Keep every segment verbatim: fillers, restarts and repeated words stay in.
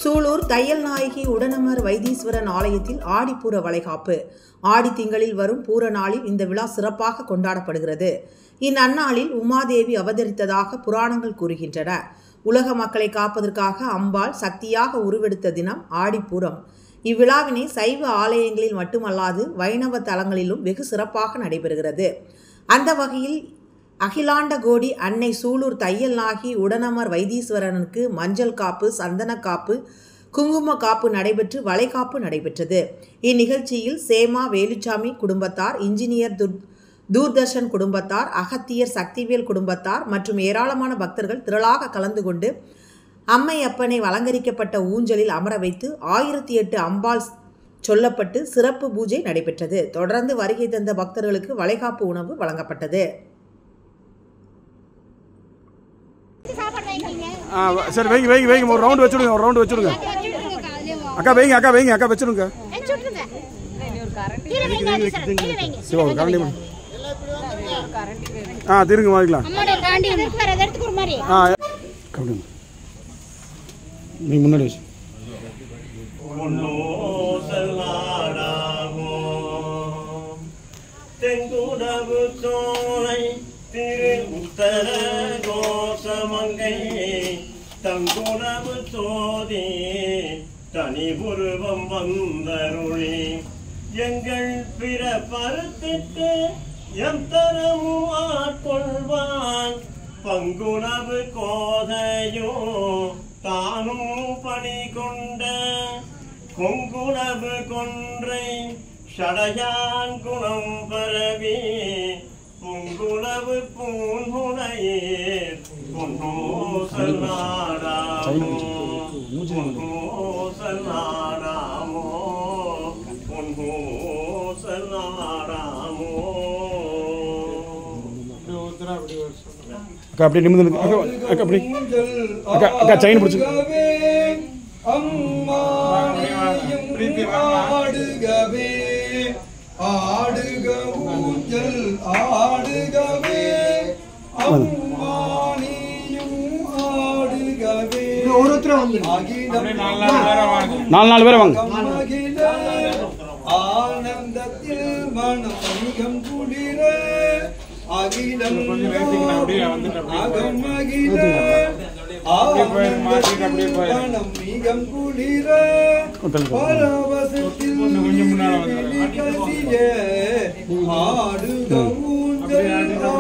சூலூர் தையல் நாயகி உடனமர் வைத்தீஸ்வரன் ஆலயத்தில் ஆடிப்பூர வளைகாப்பு. ஆடி திங்களில் வரும் பூர நாளில் இந்த விழா சிறப்பாக கொண்டாடப்படுகிறது. இந்நன்னாளில் உமாதேவி அவதரித்ததாக புராணங்கள் கூறுகின்றன. உலக மக்களை காப்பதற்காக அம்பாள் சக்தியாக உருவெடுத்த தினம் ஆடிப்பூரம். இவ்விழாவினை சைவ ஆலயங்களில் மட்டுமல்லாது வைணவ தலங்களிலும் வெகு சிறப்பாக நடைபெறுகிறது. அந்த வகையில் அகிலாண்ட கோடி அன்னை சூலூர் தையல் நாயகி உடனமர் வைத்தீஸ்வரனுக்கு மஞ்சள் காப்பு, சந்தன காப்பு, குங்கும காப்பு நடைபெற்று வளைகாப்பு நடைபெற்றது. இந்நிகழ்ச்சியில் சேமா வேலுச்சாமி குடும்பத்தார், இன்ஜினியர் துர் தூர்தர்ஷன் குடும்பத்தார், அகத்தியர் சக்திவேல் குடும்பத்தார் மற்றும் ஏராளமான பக்தர்கள் திரளாக கலந்து கொண்டு அம்மையப்பனை அலங்கரிக்கப்பட்ட ஊஞ்சலில் அமர வைத்து ஆயிரத்தி எட்டு அம்பாள் சொல்லப்பட்டு சிறப்பு பூஜை நடைபெற்றது. தொடர்ந்து வருகை தந்த பக்தர்களுக்கு வளைகாப்பு உணவு வழங்கப்பட்டது. சரி, வைங்க வைங்க வைங்க ஒரு ரவுண்ட் வச்சுடுங்க ஒரு ரவுண்ட் வச்சுடுங்க அக்கா வைங்க அக்கா வைங்க அக்கா வச்சுடுங்க. ஆ திருங்க வாங்கிக்கலாம். நீ முன்னாடி வச்சு தெங்குடவு சோலை திரு உத்தர கோசமங்கை தங்குடவு சோதி தனி உருவம் வந்தருளி எங்கள் பிற பருத்திட்டு எம் தரமும் ஆட்கொள்வான் பங்குணவு கோதையோ தானும் பணி கொண்ட கொங்குணவு கொன்றை ஷடையான் குணம் பரவி பொங்குணவு பூன்முனையே பொன்னோசல் நாடாமோ பொன்னோசல் நாடாமோ பொன்னோசல் நாடாமோ. அக்கா அப்படி நிமிர்ந்து அக்கா அக்கா அப்படி அக்கா அக்கா செயின் பிடிச்சு ஆடுகவே ஆடுக ஊஞ்சல் ஆடுகவே அம்மானியும் ஆடுகவே நாலு நாலு பேரை வாங்க. ஆனந்தத்தில் மனம் மிகம் குளிர அகிலம் அகமகில ஆனந்தம் மிகம் குளிர பரவசத்தில் கசிய ஆடுக ஊஞ்சல்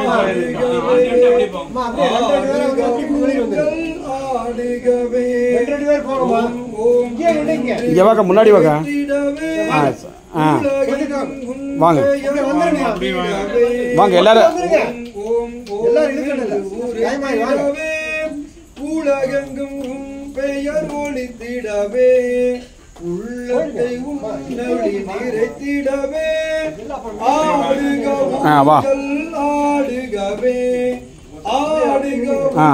ஆடுகவே இங்க வாங்க முன்னாடி வாங்க. ஆ வாங்க வாங்க எல்லாரும் உலகெங்கும் உன் பெயர் ஒளித்திடவே உள்ளத்தை உன்னடி நிறைத்திடவே ஆடுக ஆடுகவே ஆடுக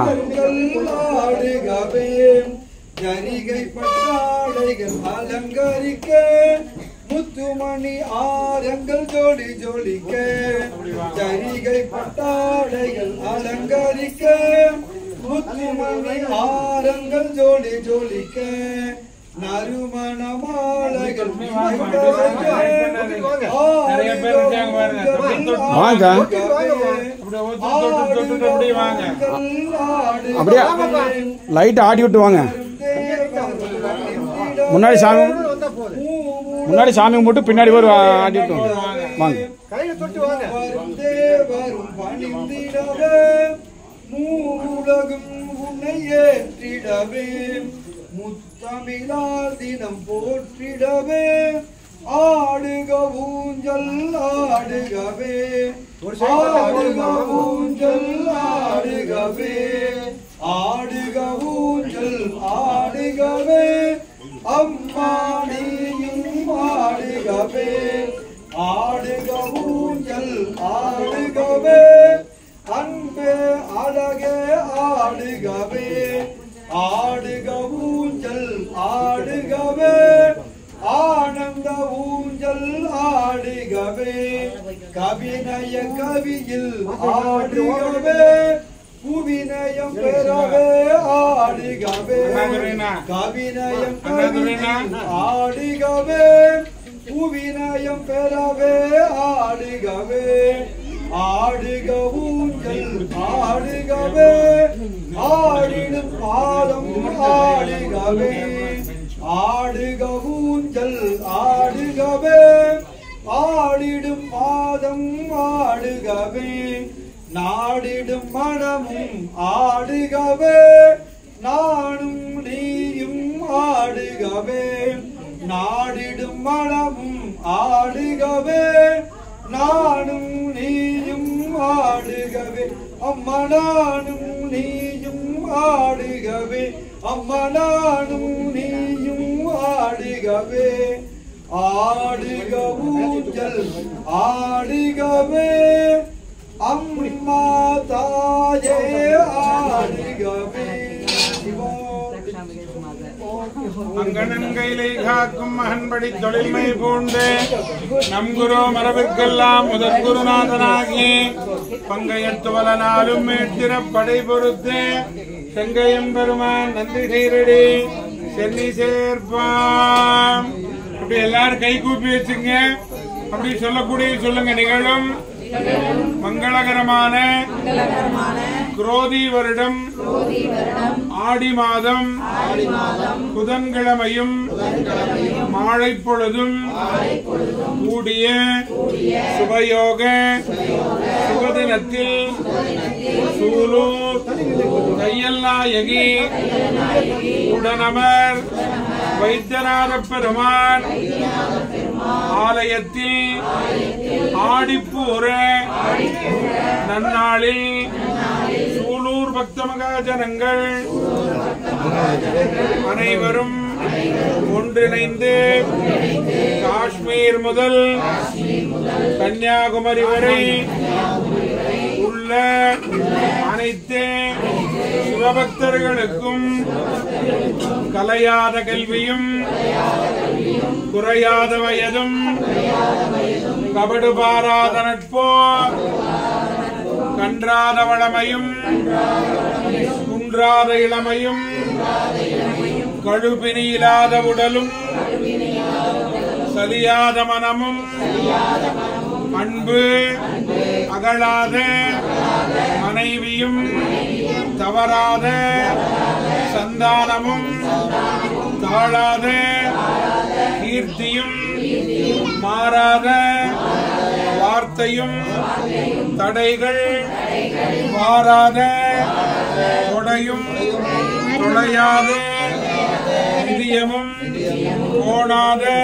ஆடுகவே ஜரிகை பட்டாடைகள் அலங்கரிக்க முத்துமணி ஆரங்கள் ஜோடி ஜோலிக்க ஜரிகை பட்டாடைகள் அலங்கரிக்க முத்துமணி ஆரங்கள் ஜோடி ஜோலிக்க நறுமண மாலைகள் அப்படியே லைட் ஆடி விட்டு வாங்க. முன்னாடி சாமி முன்னாடி சாமி கும்பிட்டு பின்னாடி ஒரு ஆடி விட்டு வாங்க. மூலகம் உன்னை ஏற்றிடவே முத்தமிழால் தினம் போற்றிடவே ஆடுக ஊஞ்சல் ஆடுகவே ஆடுக ஊஞ்சல் ஆடுகவே ஆடுக ஊஞ்சல் ஆடுகவே அம்மானியும் ஆடுகவே ஆடுக ஊஞ்சல் ஆடுகவே அன்பே அழகே ஆடுகவே ஆடுக ஊஞ்சல் ஆடுகவே ஆனந்த ஊஞ்சல் ஆடுகவே கவிநய கவியில் ஆடுகவே புவிநயம் பெறவே ஆடுகவே கவிநயம் கவினில் ஆடுகவே புவிநயம் பெறவே ஆடுகவே ஆடுக ஊஞ்சல் ஆடுகவே ஆடிடும் பாதம் ஆடுகவே ஆடுக ஊஞ்சல் ஆடுகவே ஆடிடும் பாதம் ஆடுகவே நாடிடும் மனமும் ஆடுகவே நானும் நீயும் ஆடுகவே நாடிடும் மனமும் ஆடுகவே நானும் நீயும் ஆடுகவே அம்மா நானும் நீயும் ஆடுகவே அம்மா நானும் நீயும் ஆடுகவே ஆடுக ஊஞ்சல் ஆடுகவே அம்மா தாயே ஆடுகவே அங்கணன் கையிலை காக்கும் மகன்படி தொழில்மை பூண்டு நம் குரு மரபிற்கெல்லாம் முதற் குருநாதனாகி பங்கையத்துவலனாலும் மேற்றிர படை பொறுத்து செங்கையும் பெருமான் நன்றி சீரடி சென்னி சேர்ப்பாம். அப்படி எல்லாரும் கை கூப்பி வச்சுங்க. அப்படி சொல்லக்கூடிய சொல்லுங்க. நிகழும் மங்களகரமான குரோதி வருடம் ஆடி மாதம் புதன்கிழமையும் மாலை பொழுதும் கூடிய சுபயோக சுகதினத்தில் சூலூர் தையல்நாயகி உடனமர் வைத்தியநாத பெருமான் ஆலயத்தில் ஆடிப்பூர நன்னாளில் சூலூர் பக்த மகாஜனங்கள் அனைவரும் ஒன்றிணைந்து காஷ்மீர் முதல் கன்னியாகுமரி வரை உள்ள அனைத்து சிவபக்தர்களுக்கும் கலையாத கல்வியும் குறையாத வயதும் கபடு பாராத நட்போ கன்றாத வளமையும் குன்றாத இளமையும் கழுபினி இல்லாத உடலும் சலியாத மனமும் அன்பு அகலாத மனைவியும் தவறாத சந்தானமும் தாழாத கீர்த்தியும் மாறாத வார்த்தையும் தடைகள் மாறாத கொடையும் தொலையாத இதயமும் கோணாத